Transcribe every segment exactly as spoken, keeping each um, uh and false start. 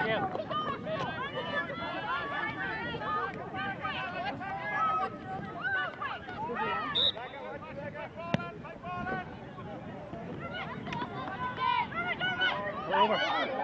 Over.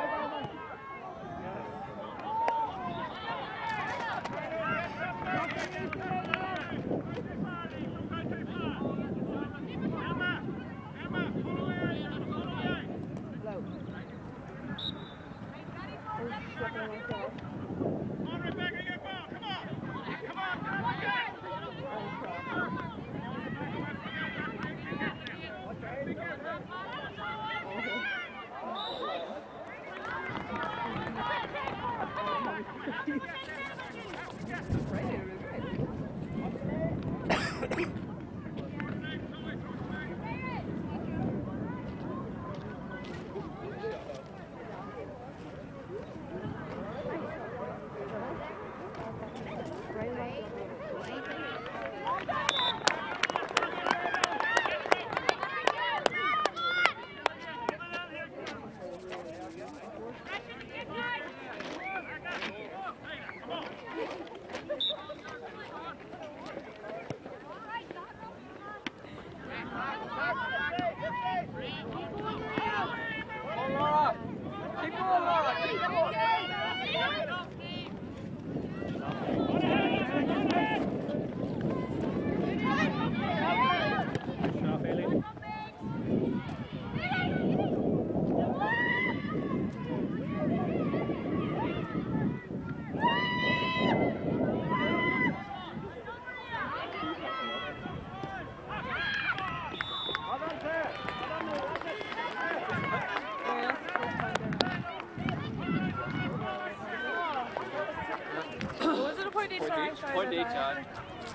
Point each eye.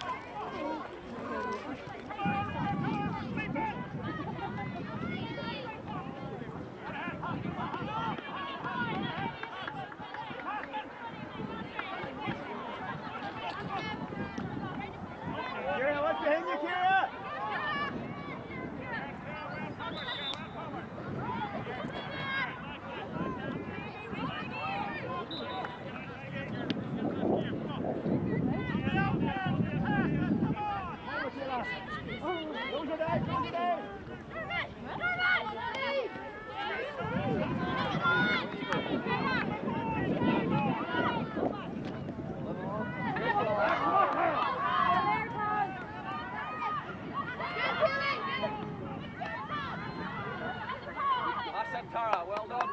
Kira, what's behind you, Kira? Tara, well done.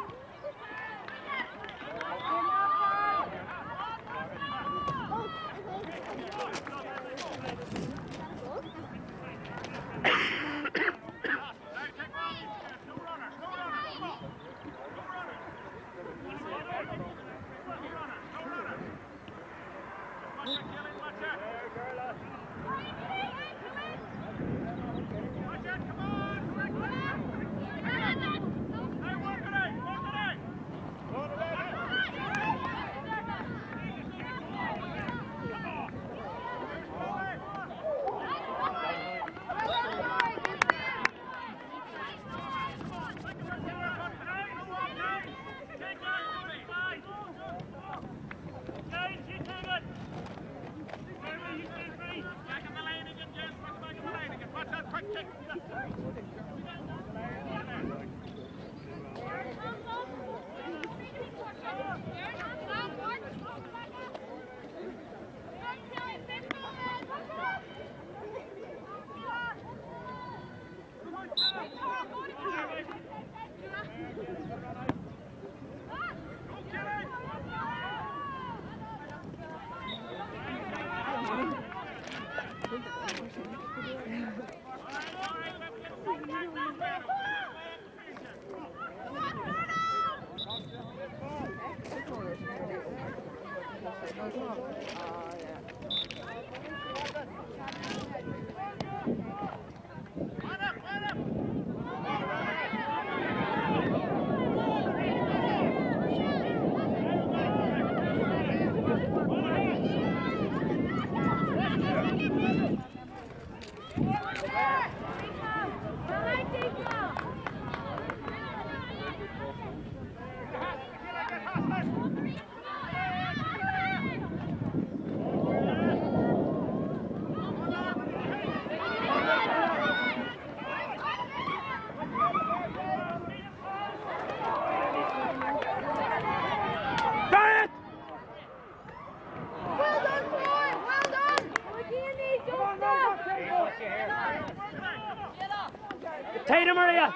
her, Maria!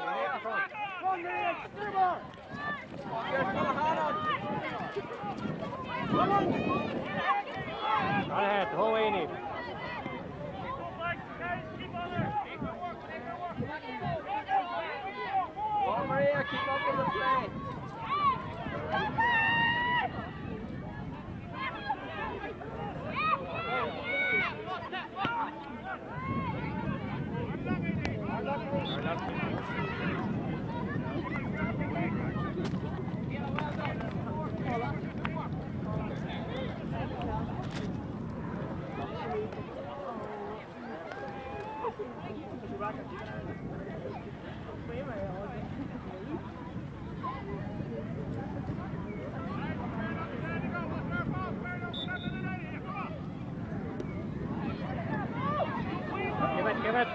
Right ahead, the whole way you need. Come on, Maria, keep up with the play. Give it, give it.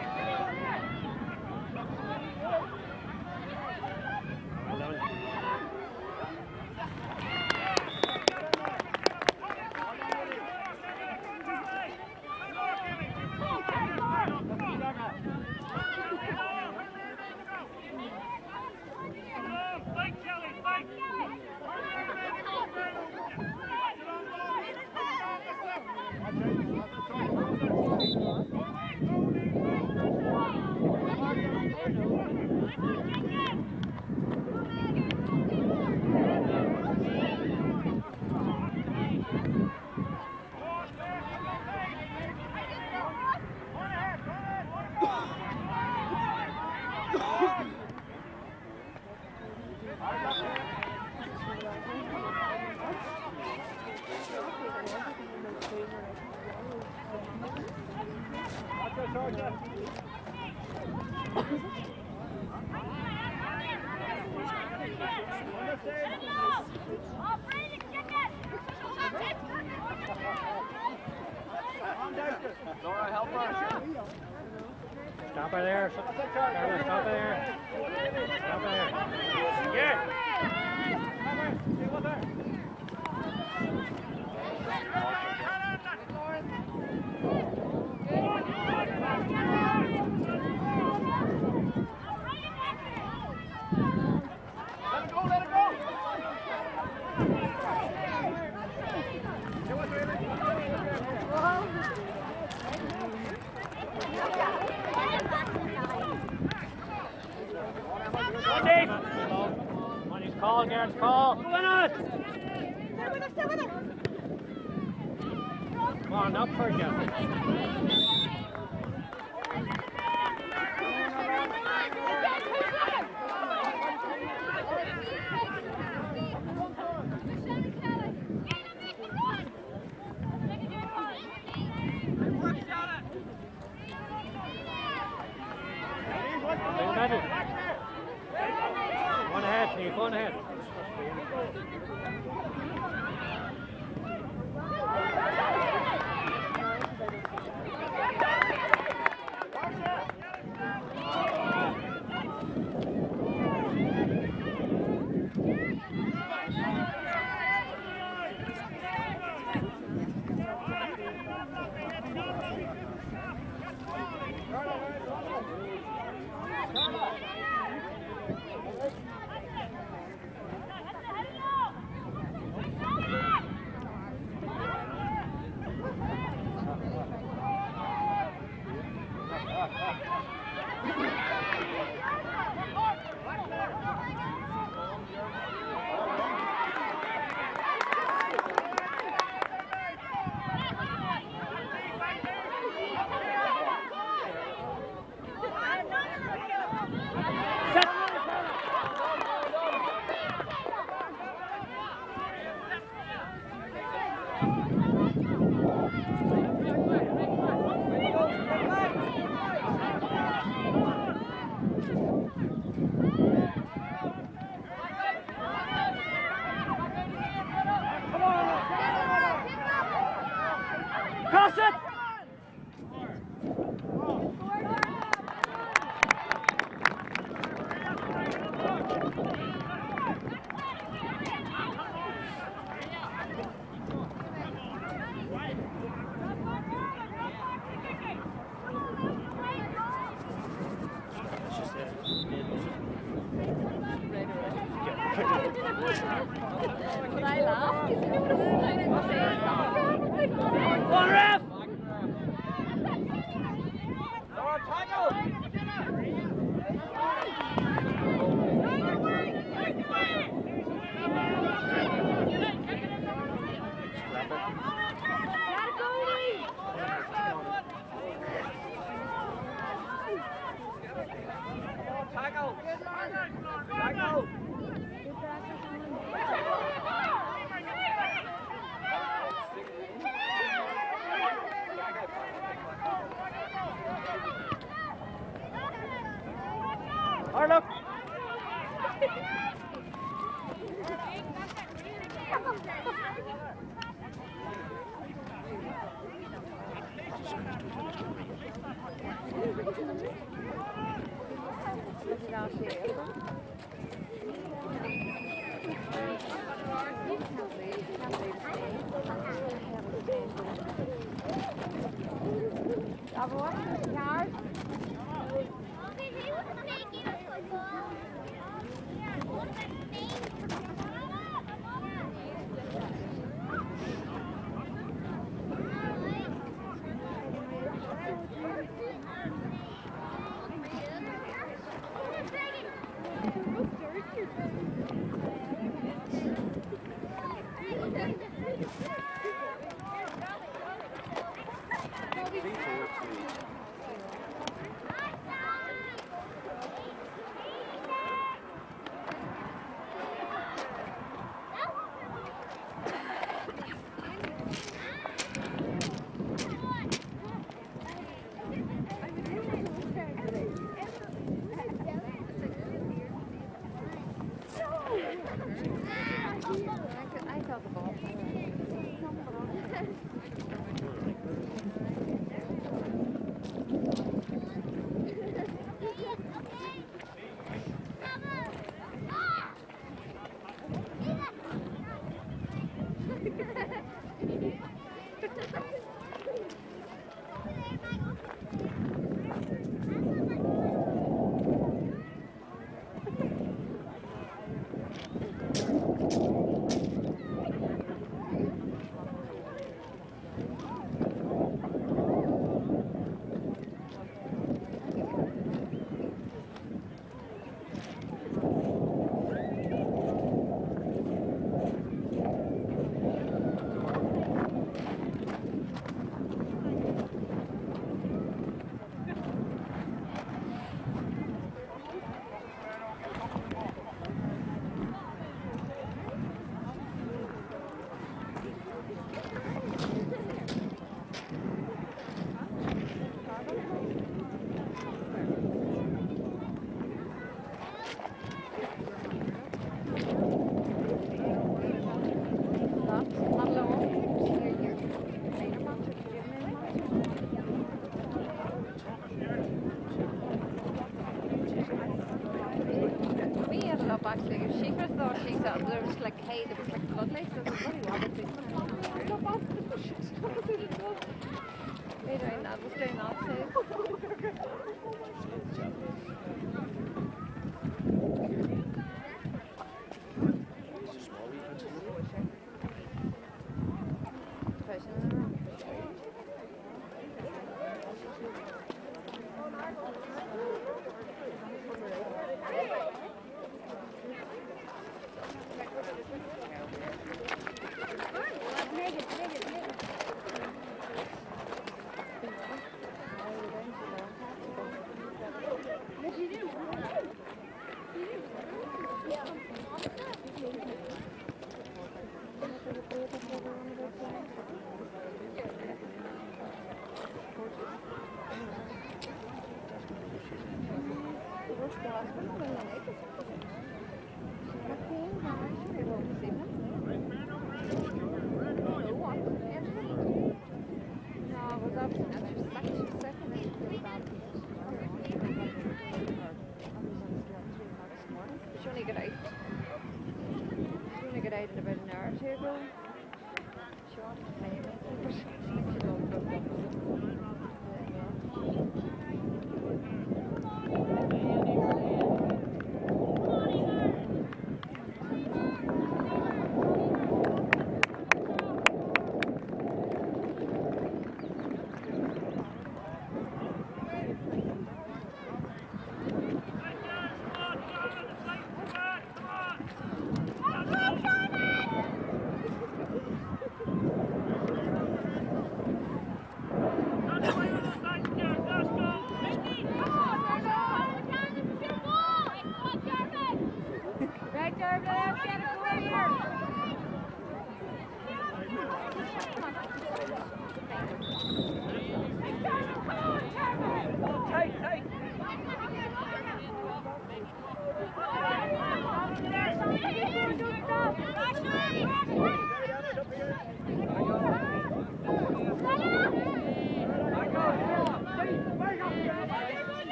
Laura, help her. Stop her there. Stop her there. Stop her there. Good. Call, Garrett's call. Come on! Come on, up for you. One ahead, Steve, one ahead. Cross it! That's just it.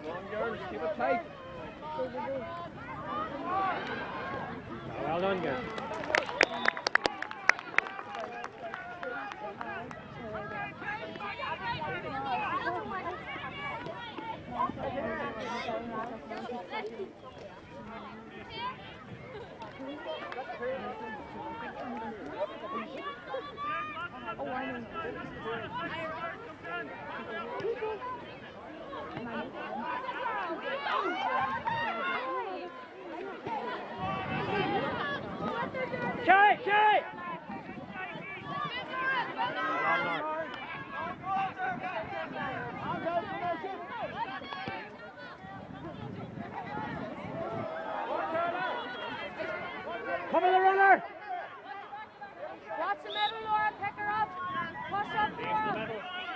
on, girls. Keep it tight. Well done, girls. Kay, Kay! Cover the runner! Watch the middle, Laura. Pick her up. Push up, Laura.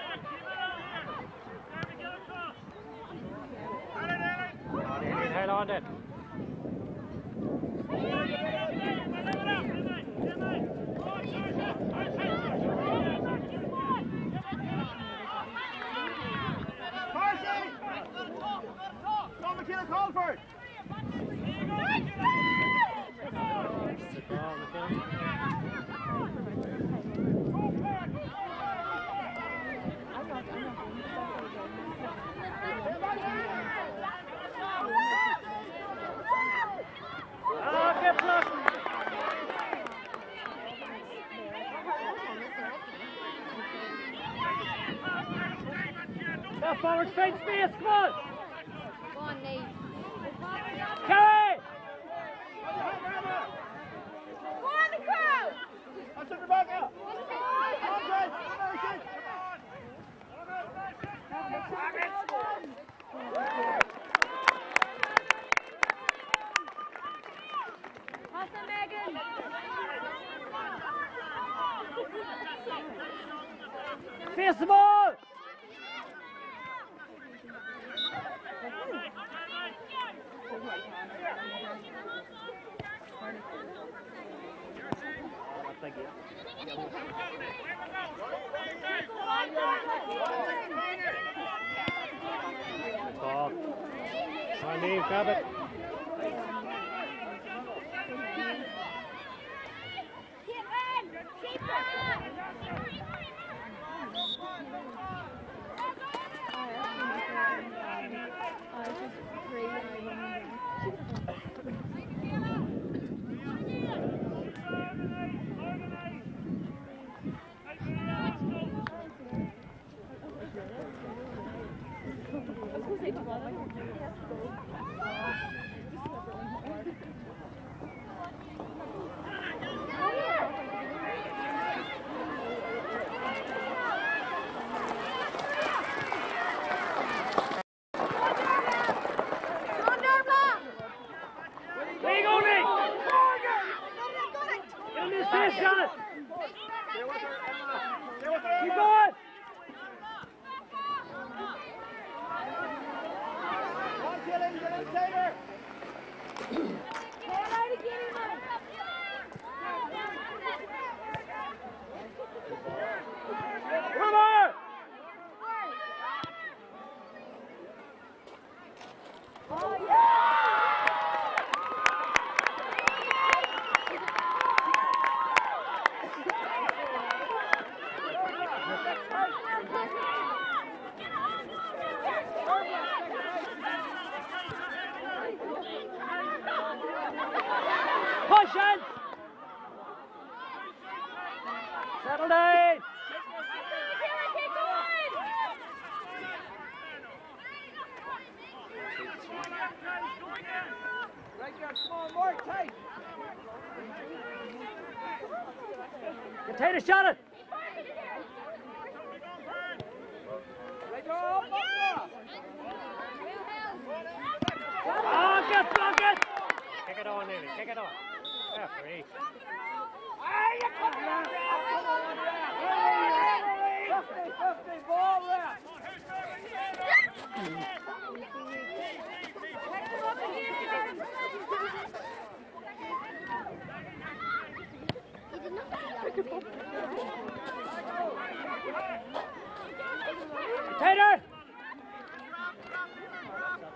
Head on it. Tom McKenna Colford! Ah, get blocked! Now forward, straight space, come on! Go on, Nate. Carry! Go on, the crowd. I'm sitting back out! Onside! Pass it, Megan. Face the ball! Thank you. Ball. On Neve, grab it. Finish, John! Keep going! One kill in, get inside her! Come on! Oh, yeah! Push it! Settle down! Right there, come on, more tight. Container shot it! Right there, up, up there. Oh, get block it! Kick it on, Navy, kick it on. Yeah, free. fifty fifty ball there. Container!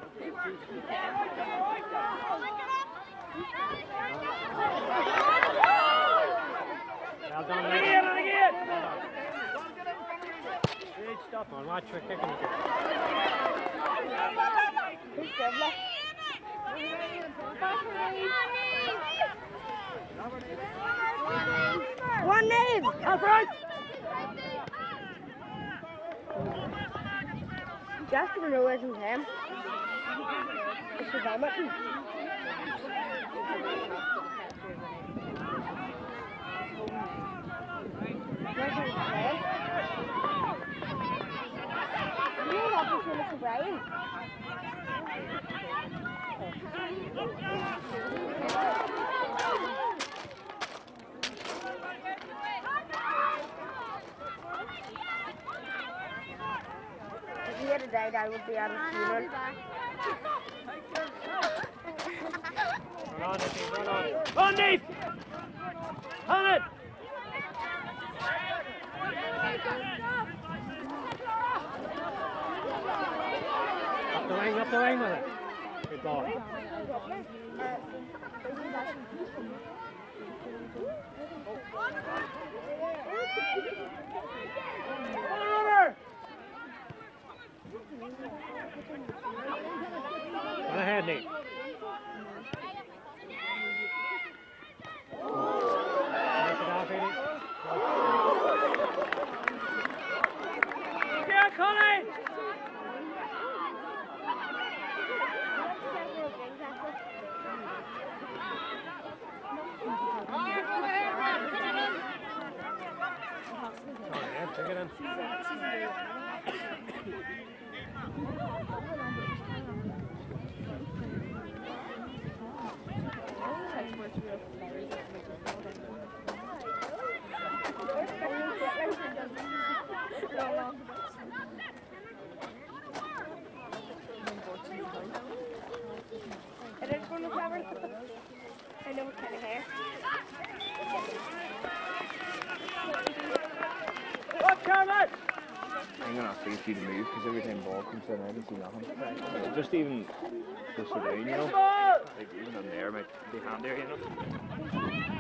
Well done, ladies. Again and again. Great stuff, man. Watch for kicking it. One name. That's right. Just gonna know where it's him. It's a vomit. Where's his head? You know what he's gonna say, Brian? If he had died, I would be at his funeral. Run on, Nicky, run on. On, Nate! On it! Up the wing, up the wing with it. Good ball. Go ahead, Nate. Make it off, Eddie. Here, Colin! Oh, yeah, take it in. It is going to cover. I know what kind of hair. Up, Kermit. I'm gonna ask you to move because every time the ball comes in, I don't see nothing. Just even just the way, you know, like even in there might be handy, you know.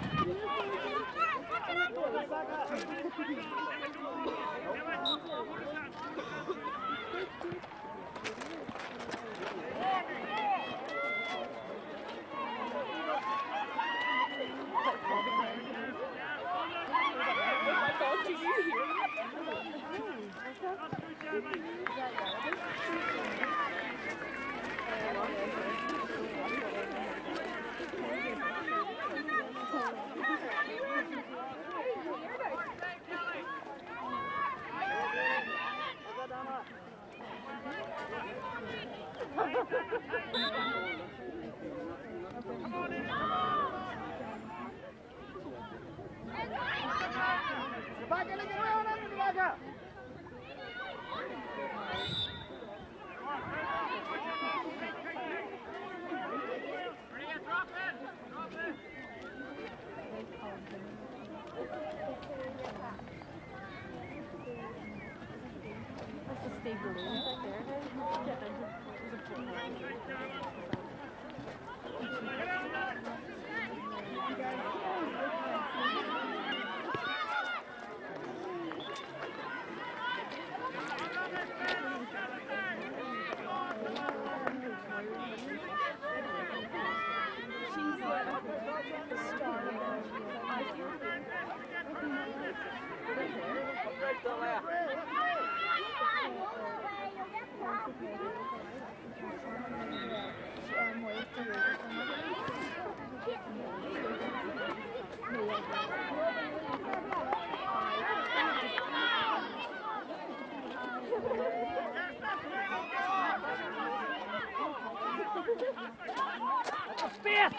Space!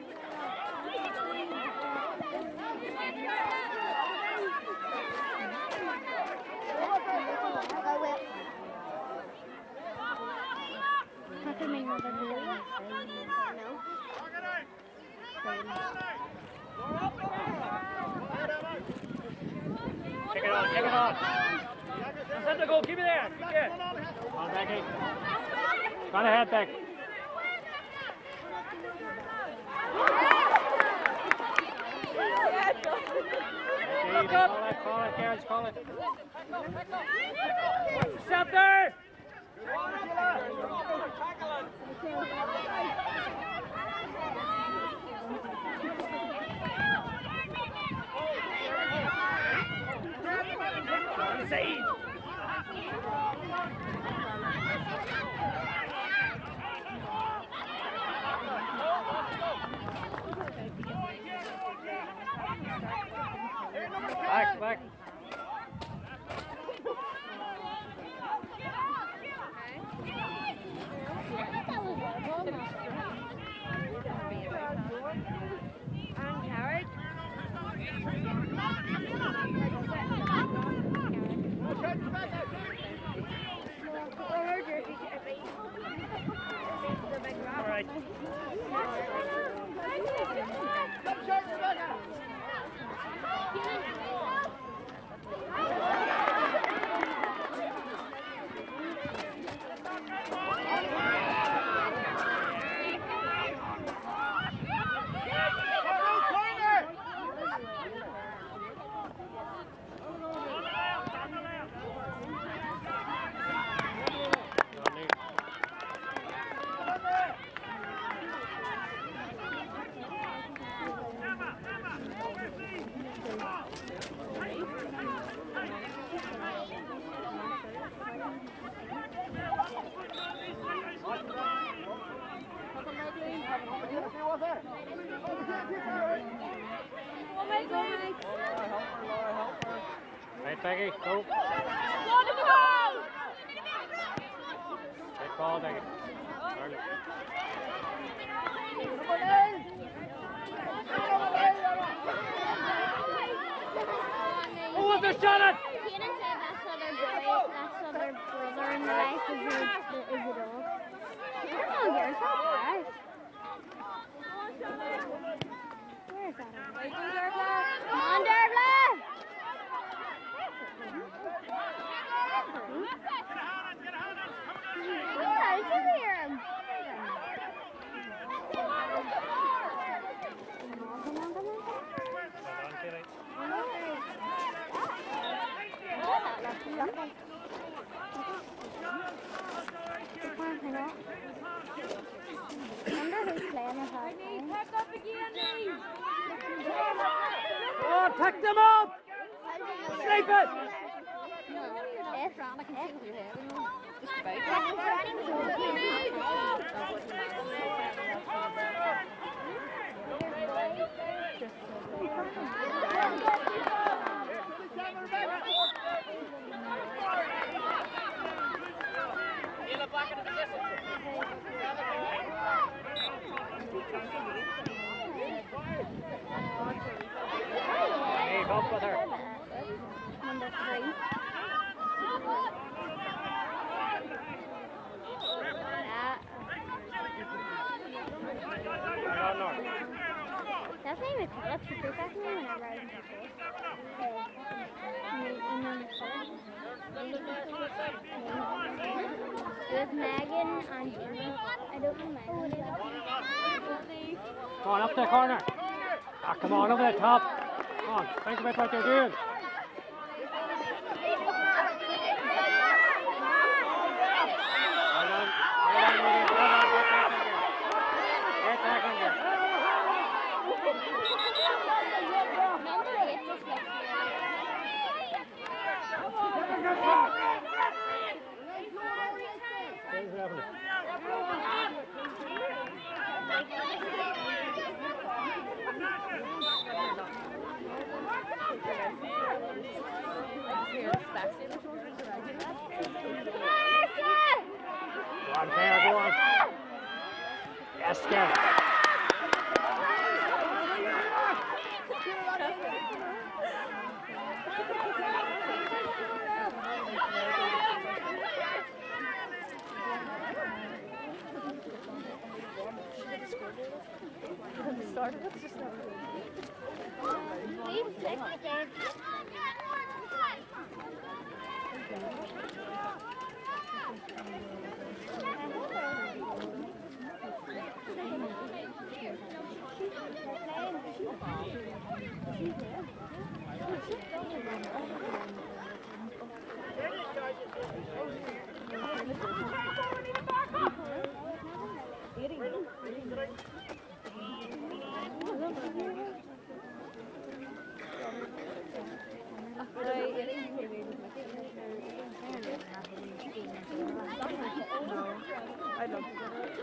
Take it on, take it on. That's it, go, keep it there. Keep it. On, Becky. Run ahead, Beck. Call it, call it, girls, call it. Stop there! Back, back. And carrot. All right. Right, Becky, go. Good ball, Becky. Early. Who was the shot at? Kieran said that's other brother, that's other brother in the life is the, is the dog. I don't know, you're so bad. Where is that? Come on, Dervla! Yeah, it's over here. Come on, come on, come on. Well done, Kelly. Wonder who's playing with her. Pick up again, Oh, pick them up! Sleep it! F. Hey, bump with her. Number three. Hang on, Nora. That's not even call it for free. That's not even whenever I was in school. And then with Megan and Gina. I don't know Megan. Come on, up the corner. Ah, come on, over the top. Come on, think about what you're doing. Well done. Well done, Rudy. Well done. Get tackling here. Get tackling here. Number eight just left Things happening. Go on, Claire, go on. Yes, Claire. He's six, Dave.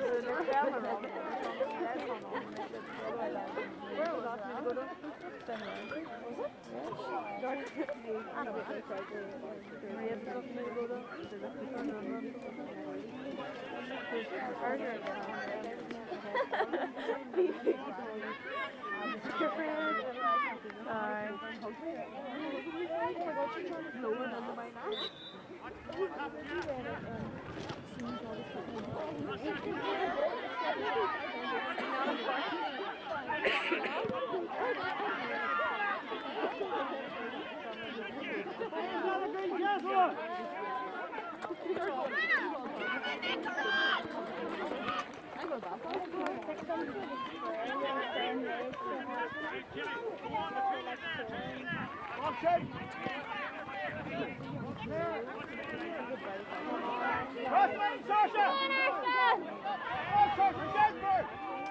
Crossman, Sasha! Oh, Sasha, Jennifer!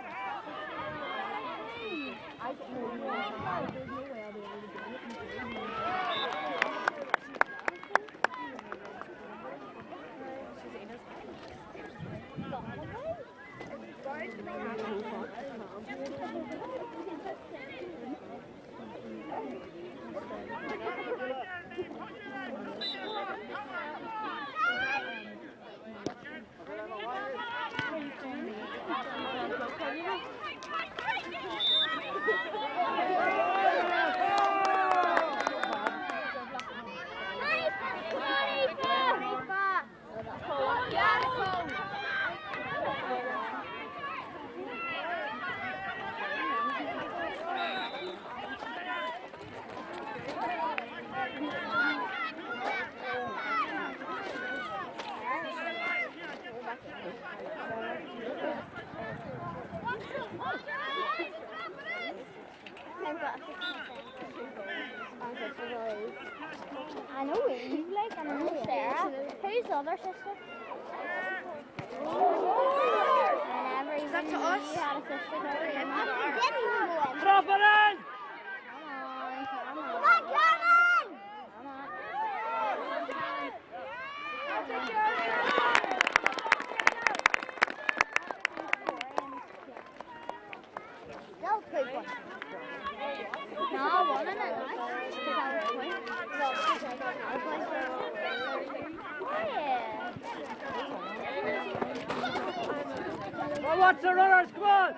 I know Eve, like, and I know Sarah. Who's the other sister? I never even knew you had a sister. I didn't even know it. Drop it in! Come on, come on. Come on, Cameron! Come on. That was pretty fun. No, I won it at last because I was playing. Well, because I was playing. Yeah. Well, watch the runners, come on!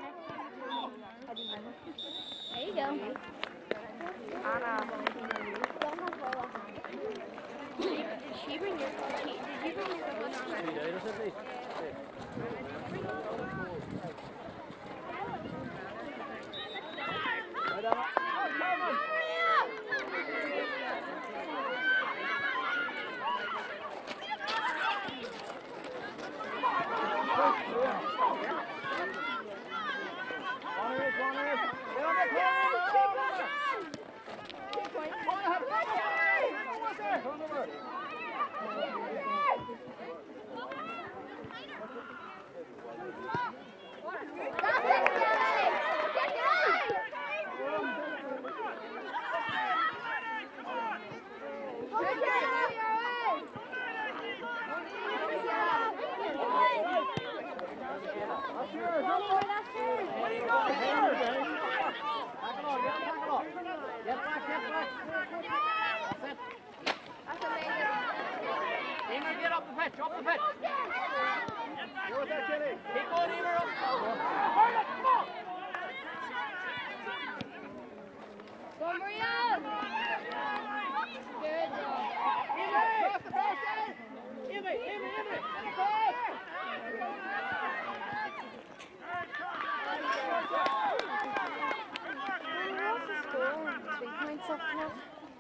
There you go. Anna. Don't have roller. Did she bring your phone? Did you bring your phone? Emer, get up the pitch, up the pitch. You're with that, Kenny. Keep going, Emer. Up. Hold it, come on. Go, Maria! Good job. Emer, cross the cross, Emer. Emer, Emer, Emer. In the cross. What's the score? Three points up now.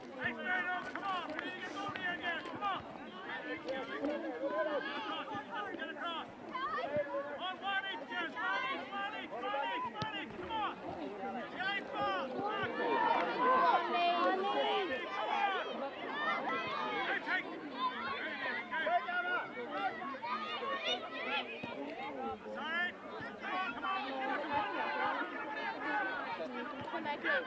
Come back here.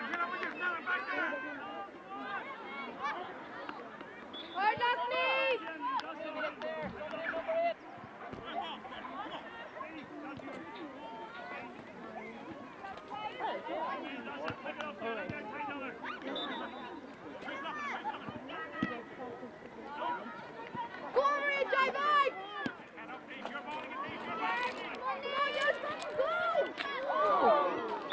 Hard luck, Steve! Go over it, dive out! Come on, yes, go!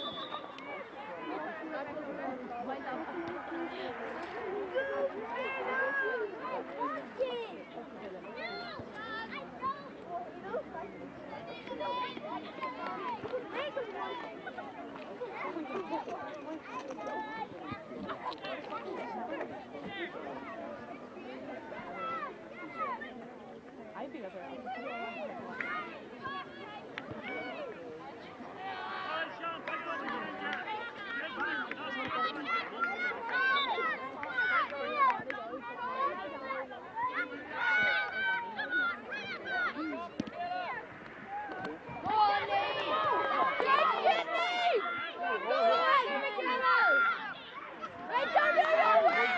I think that's right. Go on, Lee! Yes, get me! Go on, McKenna! Right down there, your way!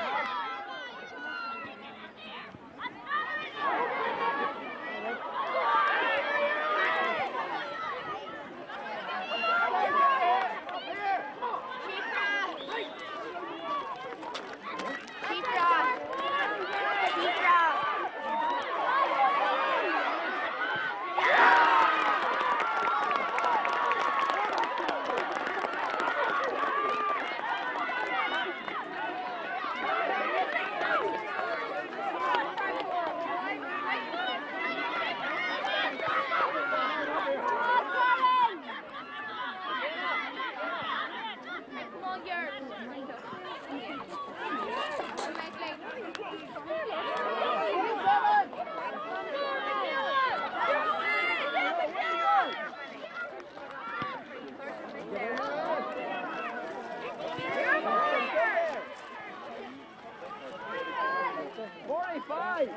forty-five!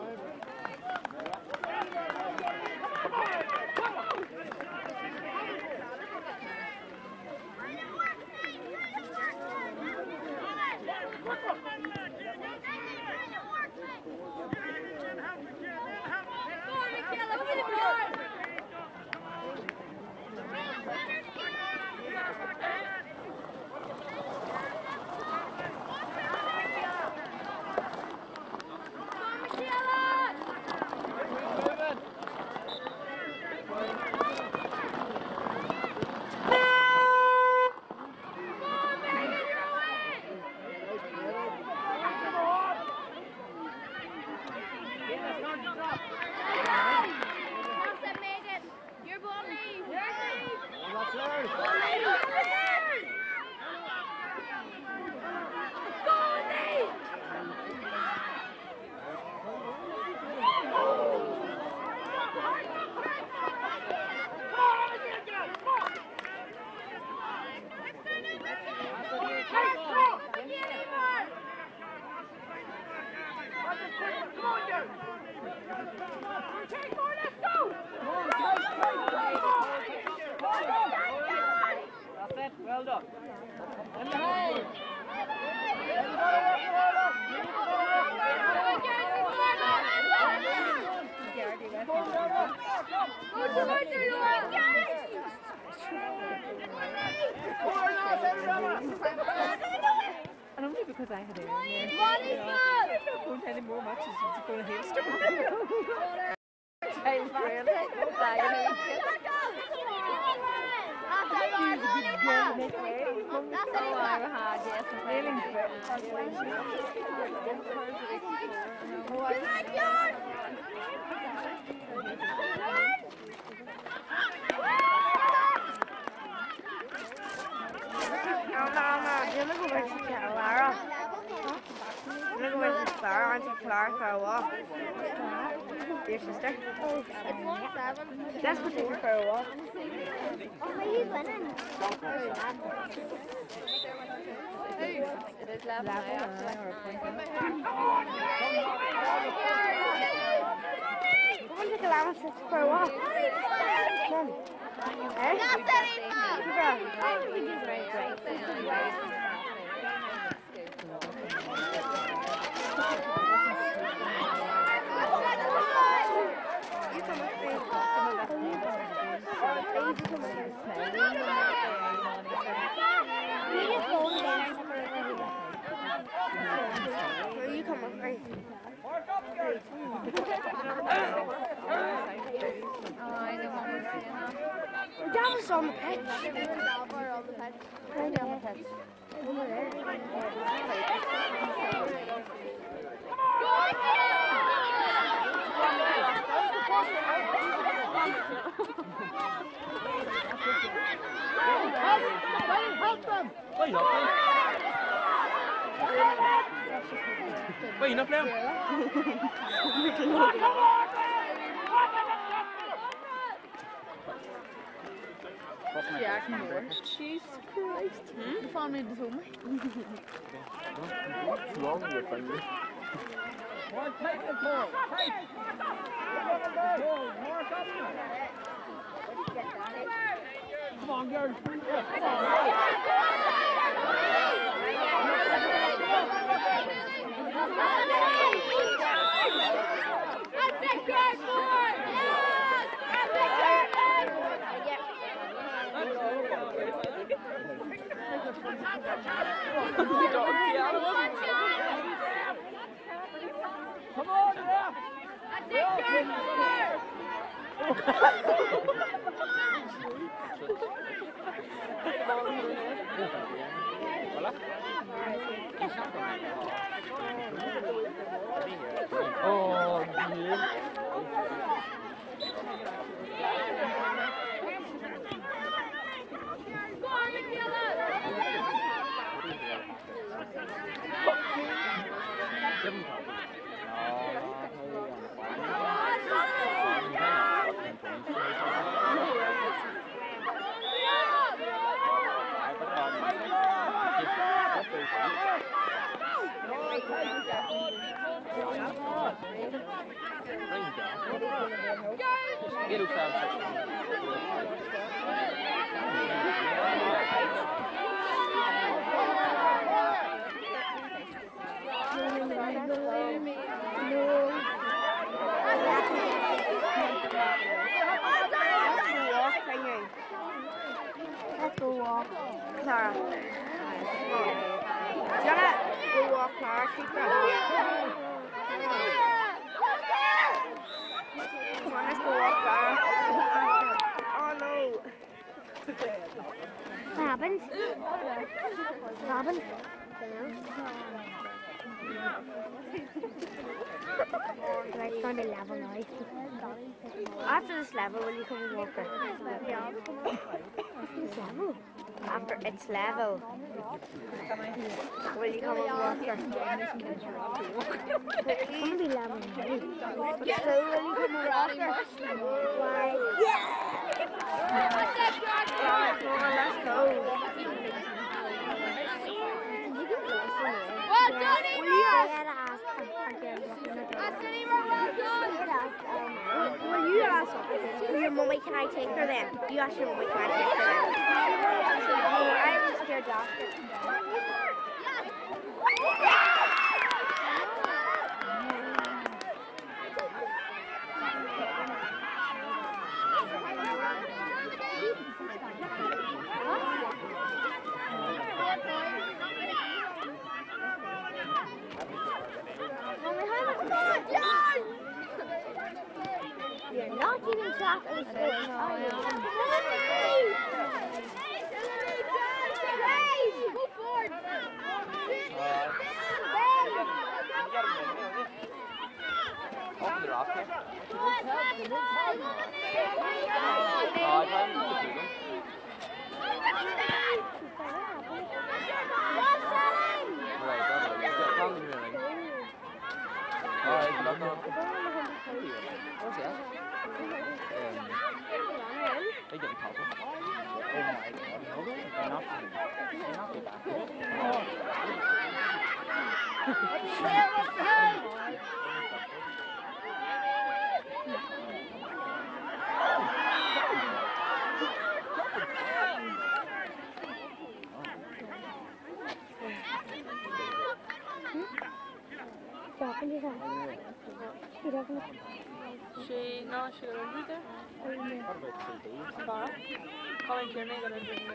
Well done. And the hole. And only because I had it in there. What is that? I don't want any more matches. It's going to hamster. James really. Clark for a walk. Your sister? Oh, it's one seven. That's what she's for a walk. Oh, but he's winning. It is level. Come on, take a llama for a walk. Come on. Eh? That's it, Eva. Right, right. You just go Dallas on the pitch. On the pitch. Right on the pitch. Over there. Help them! Wait, not playing. Wait, you're not playing? Jack Moore. Jesus Christ. Hmm? Vad fan är det för mig? What's wrong with your finger? One, take the ball. Take. Mark up. Come on, girl. Come on, ref! Oh, yeah. Get up, Let's go walk. Clara. Janet, go walk, Clara. Keep going. Come on, let's go walk, Clara. Oh no. What happened? What happened? Right, it's on the level now. After this level, will you come and walk her? Yeah. This level? After its level. Will you come and walk her? It's going to be level now. But still, will you come and walk her? Why? Yeah! Right, come on, let's go. Well done, Will you ask? Will you ask your mummy, can I take her then? You ask your mummy, can I take her then? No, I'm scared to ask her. You're not keeping track of the score, are you? Go forward! Open the rock here. Oh, I can't do them. Right, that's it. You've got time to do anything. Alright, look on. What's that? Um, they getting toppled. Oh my god. No, they're not. They're not be back. She, no, she got injured there. Sarah? Colin Kearney got injured in the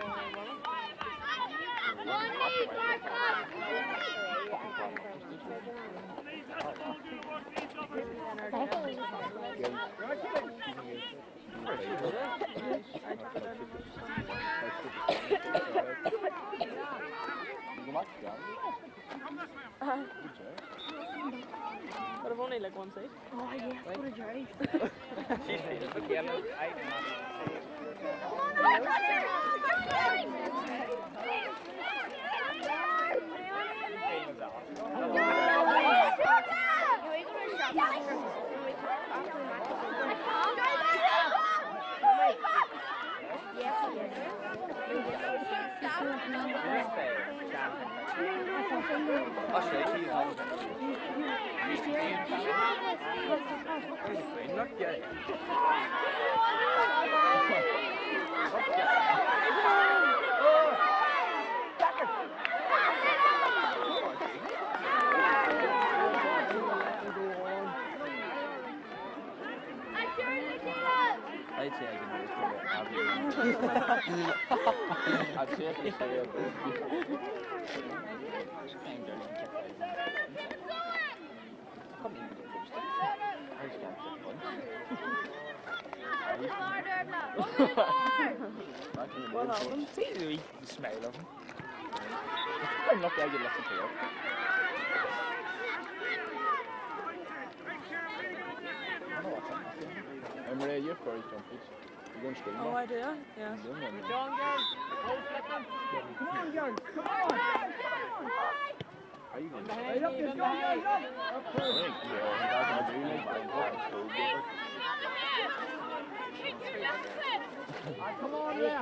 running. But I've only like one seat. Oh yeah, what a drive. I'd say I can do it for I'd say I can stay up there. What happened? See the wee smile of him. I'm lucky I get left to play up. Remember uh, your courage jumpers? You're going skating. Oh, I do? Yeah. You're doing one. Come on, girls. Come on, girls. Come on. Are you going to Hey, up, let's go, guys, up. I think yeah, that's what I do, like, I'm going to school. Come on, yeah.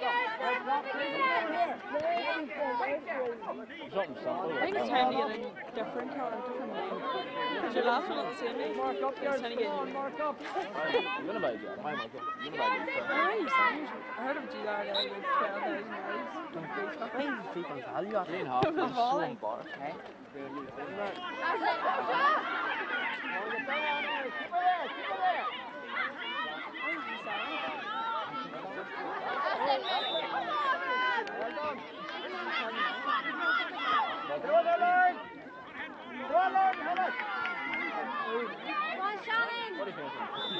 Something simple. I think it's time to get a different or a different name. Because your last one was the same name. Mark up, It's girls. time to Come get on, mark up. You're going to buy a job. Hi, Michael. You're going to buy a job. Nice. I heard him do that like twelve thousand euros. Three and a half. From falling. Go on, Lauren. Go on, Lauren. Have it. Come on, Shannon. What do you think?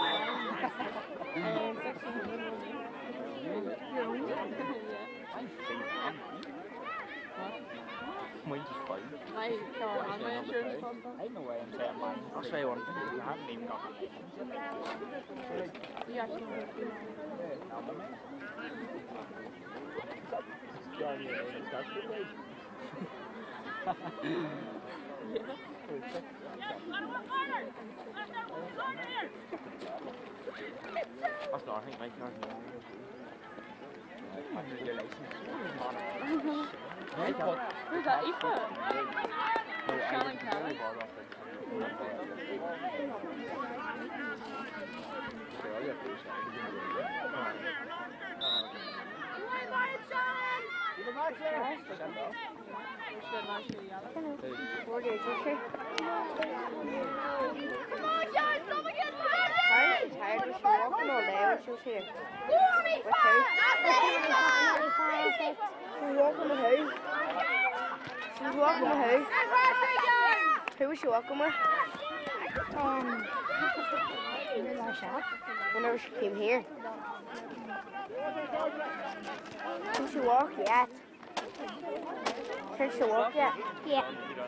Mine's just fine. My car and my insurance fund. I know why I'm saying mine. I'll say one. I haven't even got it. You actually want to do That's not, I think my car's not. Who's that? Aoife? Shannon Kelly. I'm tired. We should walk them all day when she was here. She was walking with who? She was walking with who? Who was she walking with? Um, whenever she came here. Can she walk yet? Can she walk yet? Yeah.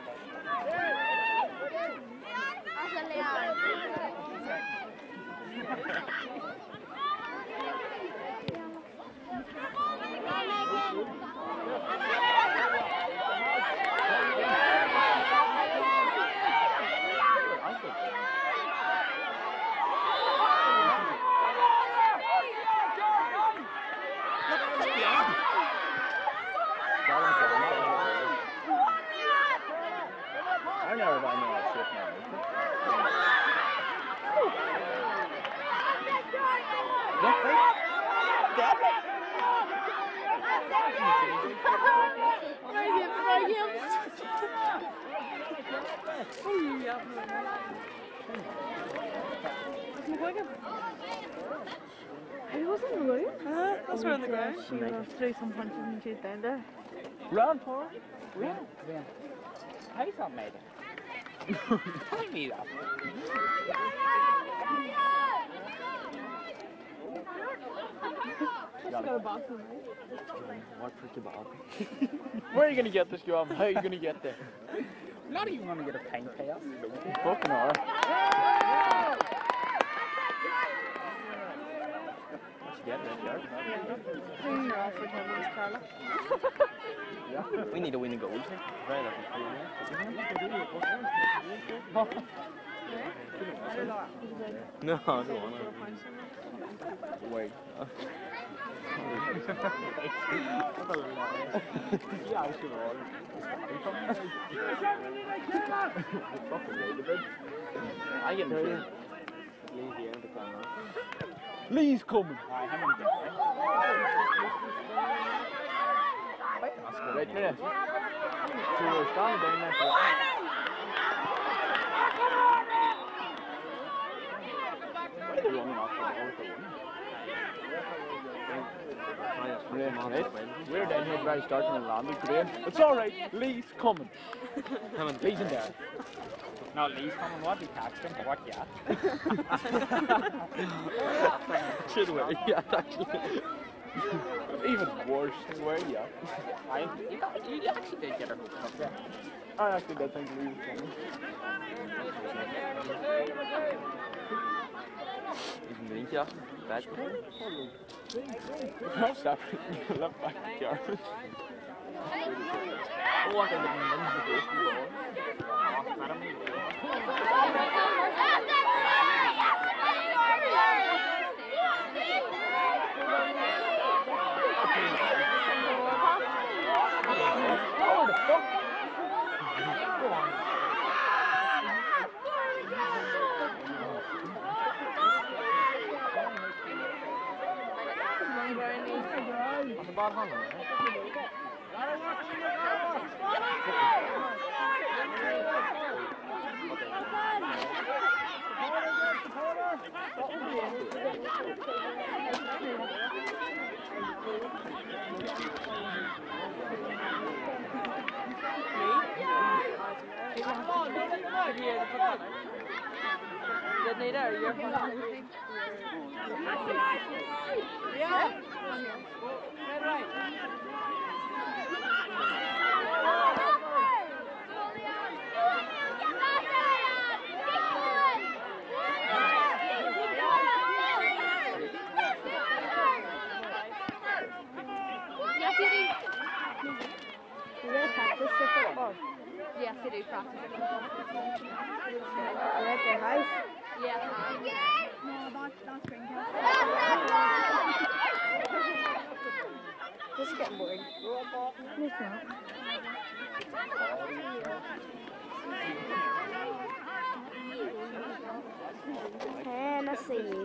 I never buy no shit now. He was in the room? Uh, that's where on the ground. She threw some punches and she's down there. Run for it. When? When? How's that made it? Tell me that. Just got a box of What for kebab? Where are you going to get this job? How are you going to get there? Not even gonna get a pint payoff. Fucking alright. What you getting there, Jared? Clean her off for ten minutes, Carla. Yeah. We need to win a goal. Very lucky for you. No, I don't want to. Wait. Yeah, I should have. I get there. Lee's here in the corner. Lee's coming. I haven't been there. Right there. So we're standing down there for why are they running off the ball with the Right. We're down here very starting in landing today. It's alright. Lee's coming. Coming. Lee's in there. No, Lee's coming. What? He taxed him. What? Yeah. Should we? Yeah, actually. Even worse. Where? Yeah. I, you, got, you actually did get her hooked up there. I actually did think Lee was coming. Even the yeah. Bad. What's that? Left back Jarvis. Oh, I can get the baseball ball. Oh, the fuck? That's a bad hand, man. Did need her, you're fine. Yeah. Right, right. Yes, they do practice. You're at their house. Yeah. No, that's, that's green card. This is getting boring. It's not. Tennessee.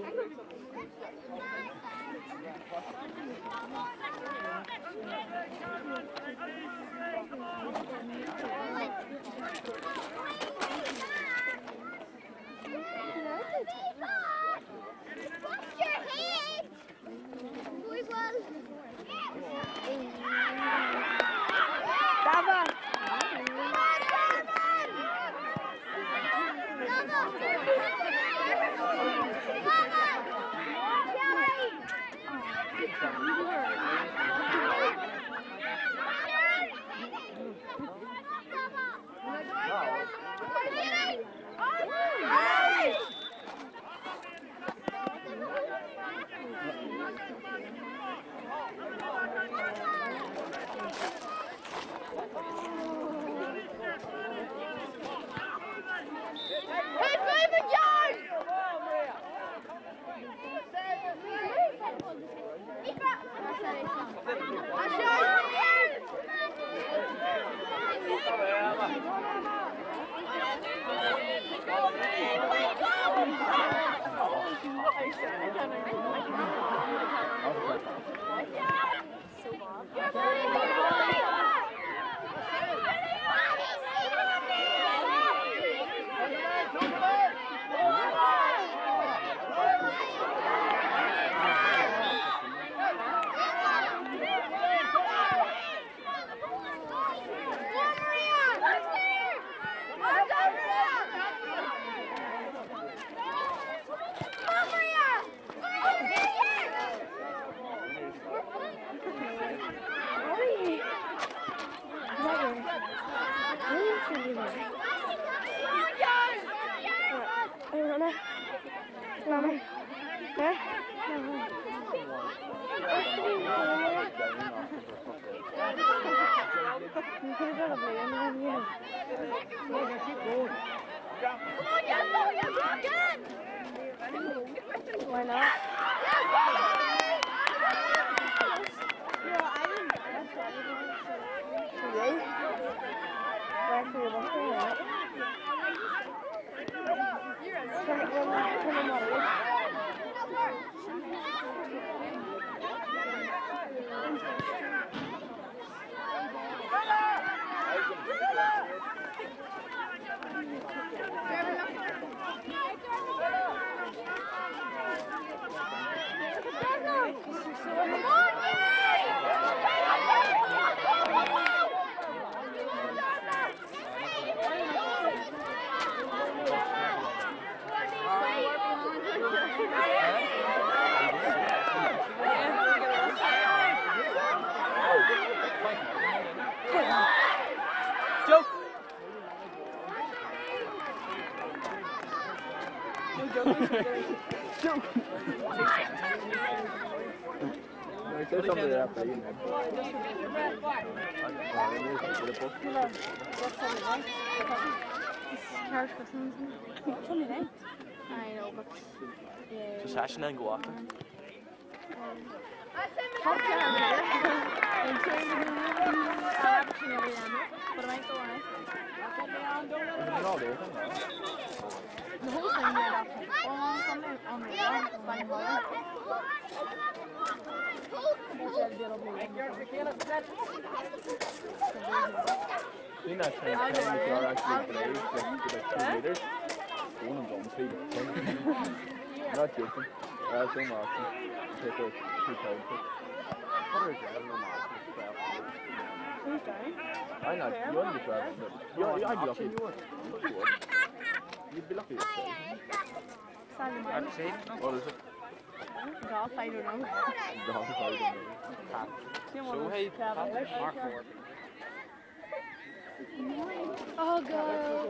Come on, You could have got a blue and then, you know. Come on, yes, go, yes, again! Why not? Today? Back to your birthday, right? Turn it on, turn it on. Joke! No, he said something there after you, man. twenty-nine. I know, but yeah. So Sash and then go after. Fuck yeah, I'm there. I'm trying to do it. I'm watching every day, but I might go on it. They're all there, isn't they? The whole thing made up. All on Sunday on the ground, flying water. You're not trying to tell me if you're actually brave, like, like two meters. One and one, three. I'm not joking. That's so much. Take a two pound pick. Who's going? I'm not, you're only twelve, but you're, I'd be lucky. You'd be lucky to say. Saturday morning. What is it? Golf, I don't know. Golf, I don't know. So hey, Mark four. Oh god.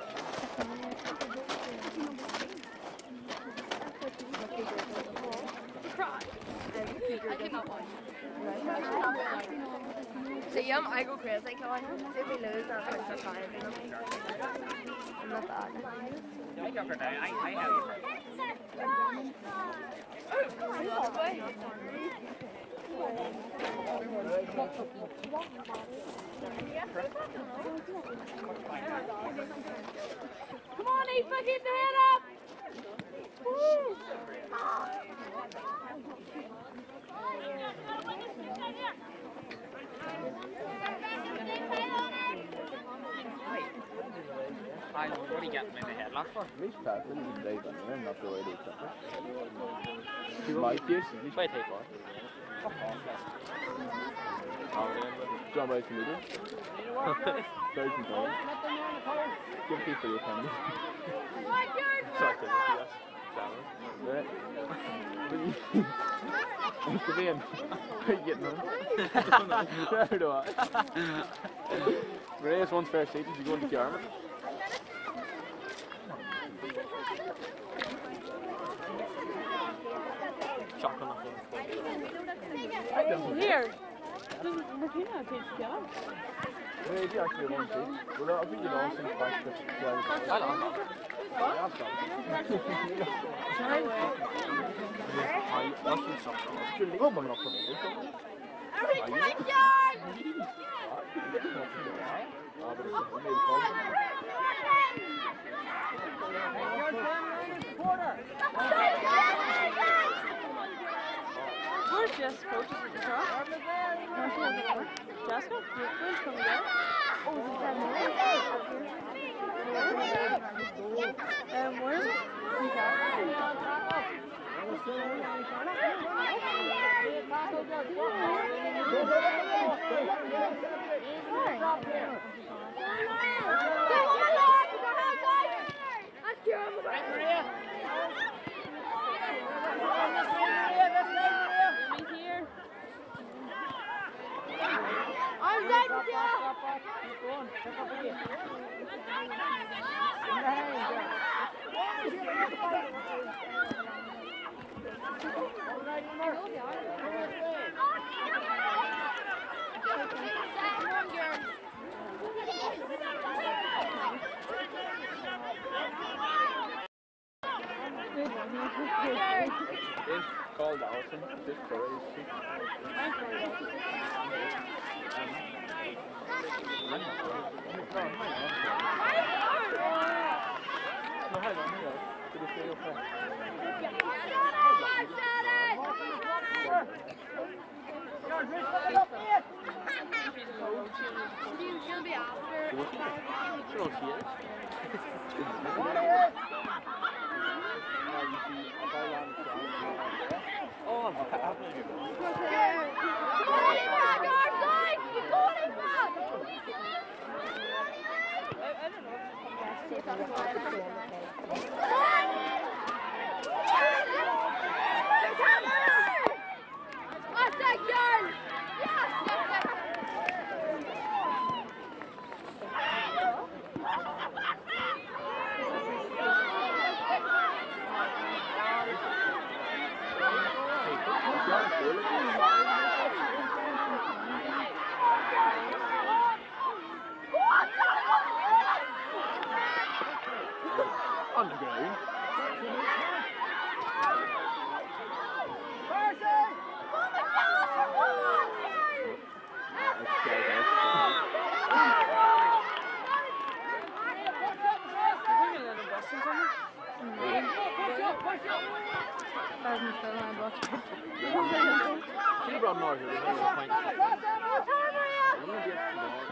See, um, I go crazy, come on. If we lose, that's like the time. I'm not bad. Come on, Aoife, keep the head up! Woo! I what are you getting in the headlock for? At least Pat, this is Dave, and I'm not the way to accept it. My case, at least. Wait, take one. John Rice can do this. Third and goal. Give people your time. Sorry, yes. Right. Come in. How you getting on? How do I? Reyes one's fair seat. Did you go into the armour? Shotgun off Here. Doesn't Martina take together? Yeah, you actually one seat. Well, I think you know some facts that I don't know. yeah, I've got I must be something. it. You're coming up from it. Where's Jessica? Just at the top? Jessica? Where's coming down? Oh, is it ten minutes? Um, where is it? I'm dead with you! It's called Allison. It's crazy. No, hang on, hang on. Did you say your friend? She'll be after. Sure she is. Oh, I'm happy. Underground. She brought North here. There's no point. I'm gonna get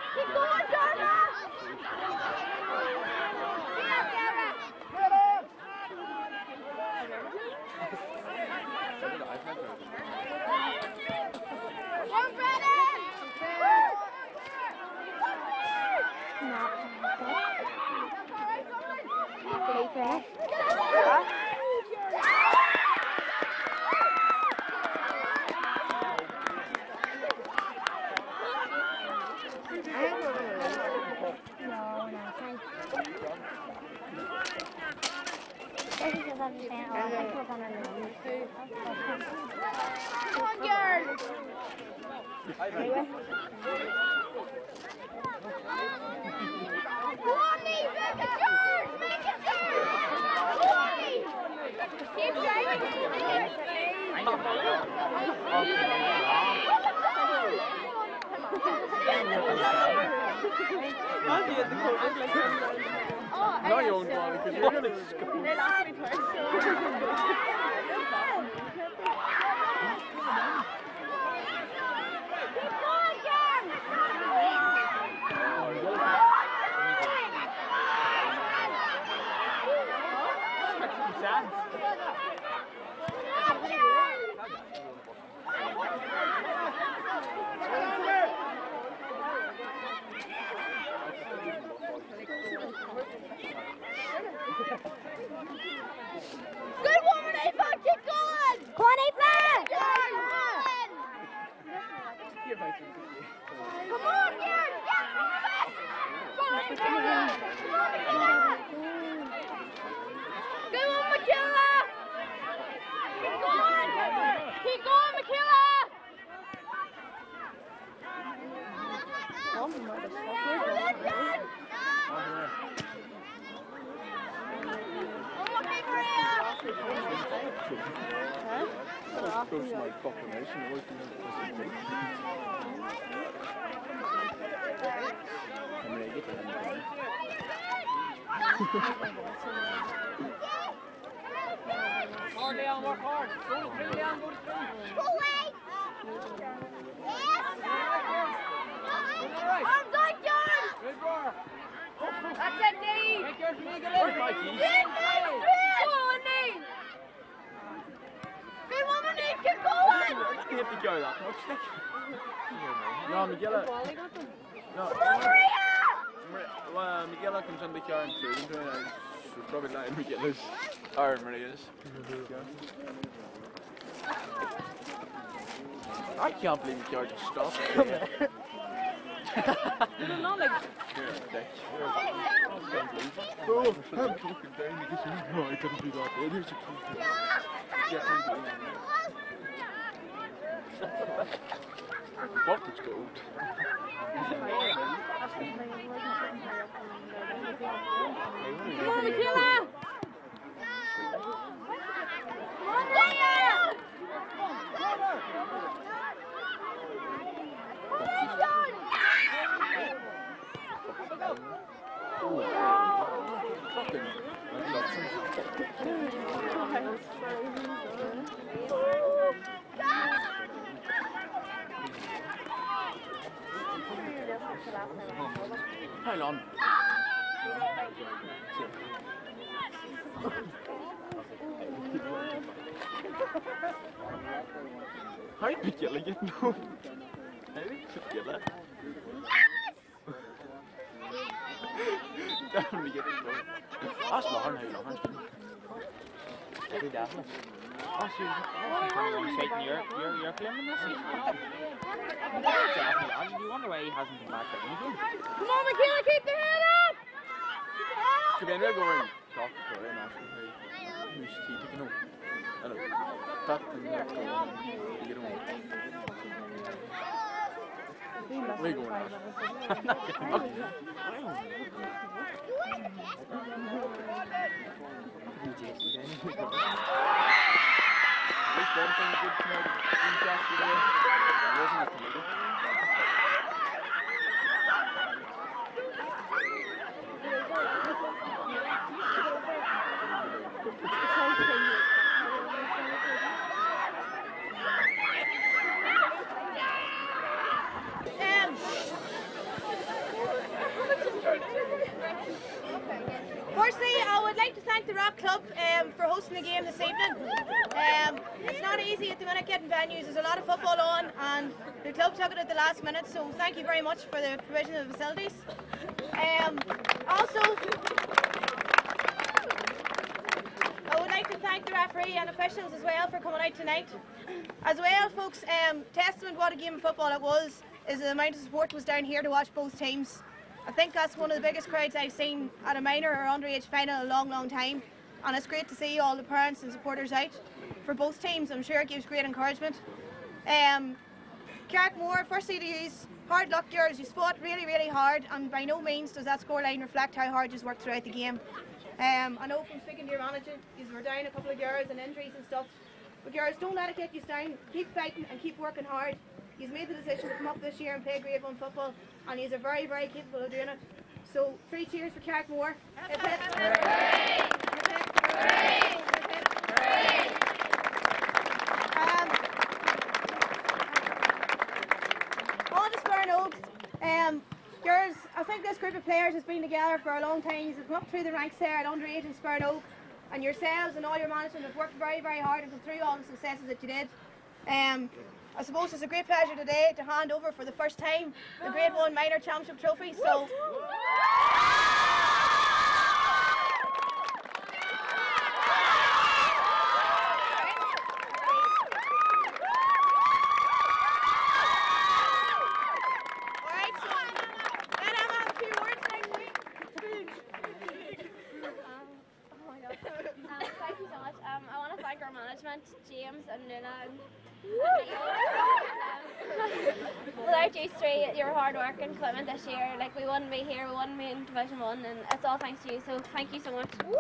No, you won't want it because you're going to score. Good woman, Ava! Keep going! Come on, Ava! Come on, Garen! Get moving! Go on, Garen! Good one, Michaela! Keep going! Keep going, Michaela! Goes to my proclamation. Always been in the I'm ready to get that. Hard down, work hard. Go to three down, go to three. Go away! Right. Arms on yours! Good work. That's it, Dave. Make yours me get Where's in. Mikey? Good one, Nate! Good one, Nate! Keep going! You have to go that much. No, Miguela. No. Come on, Maria! Well, Miguela comes on the car and through into it. She's probably letting Miguela's. Or Maria's. I can't believe the car just stopped. You're not like You're a dick. You're a Oh, I'm fucking down because you know I couldn't do that. There's a key. Get me What is gold? Come on, Michaela! Come on, Hold on. Hãy bị chết là chết luôn. Hãy bị chết là. Chắc bị chết luôn. Áo lỏng này lỏng. Đi đá này. Áo xuyên. Satan, you're, you're, you're filming this? Yeah, you wonder why he hasn't come back down again. Come on, Michaela, keep the head up! Come in, we're going. Talk to her and ask her. Who's she taking home? Hello. Talk to me. Get home. We're going out. I'm not getting up. This one thing good to know in yesterday wasn't a tomato. Firstly, I would like to thank the Rock Club um, for hosting the game this evening. Um, it's not easy at the minute getting venues. There's a lot of football on, and the club took it at the last minute, so thank you very much for the provision of the facilities. Um, also, I would like to thank the referee and officials as well for coming out tonight. As well, folks, um, testament what a game of football it was is the amount of support was down here to watch both teams. I think that's one of the biggest crowds I've seen at a minor or underage final in a long, long time. And it's great to see all the parents and supporters out for both teams. I'm sure it gives great encouragement. Um, Carrickmore, firstly to use hard luck, girls. You fought really, really hard, and by no means does that scoreline reflect how hard you worked throughout the game. Um, I know from speaking to your manager, you were down a couple of girls and injuries and stuff. But girls, don't let it get you down. Keep fighting and keep working hard. He's made the decision to come up this year and play Grade one football, and he's a very, very capable of doing it. So, three cheers for Carrickmore. Hip hip. Hooray! Hip hip. Hooray! Hip hip. Hooray! Um, on to Spurn Oaks. Um, girls, I think this group of players has been together for a long time. You've come up through the ranks there at underage in Spurn Oak, and yourselves and all your management have worked very, very hard and come through all the successes that you did. Um, I suppose it's a great pleasure today to hand over for the first time the Grade one Minor Championship Trophy. So. Alright, so let Emma have a few words next week. Oh my God. Um, thank you so much. Um, I want to thank our management, James and Luna. And without you three, your hard work and commitment this year, like we wouldn't be here, we wouldn't be in Division one, and it's all thanks to you, so thank you so much. Like,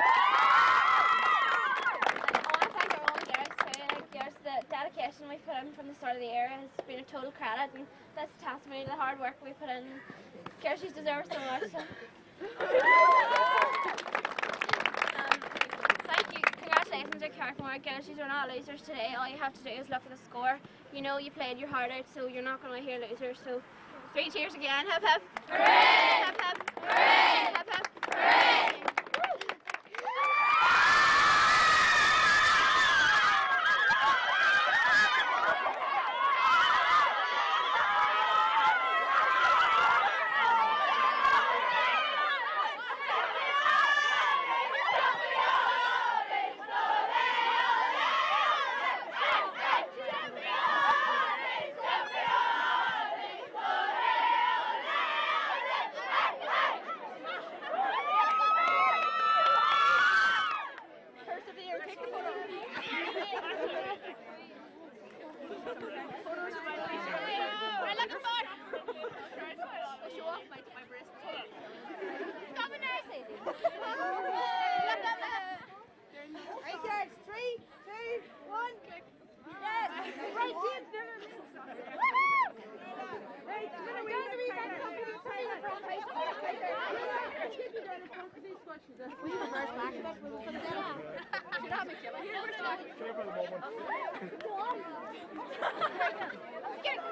I want to thank our own girls too, like girls, the dedication we put in from the start of the year has been a total credit, and that's testimony to the hard work we put in. Girls, you deserve so much. So. Congratulations to Carrickmore girls, you are not losers today. All you have to do is look at the score. You know you played your heart out, so you're not going to hear losers. So three cheers again. Hip hip. Hooray! Hip hip. Hooray! Hip hip. Hooray! We can reverse back. Here for the moment. Get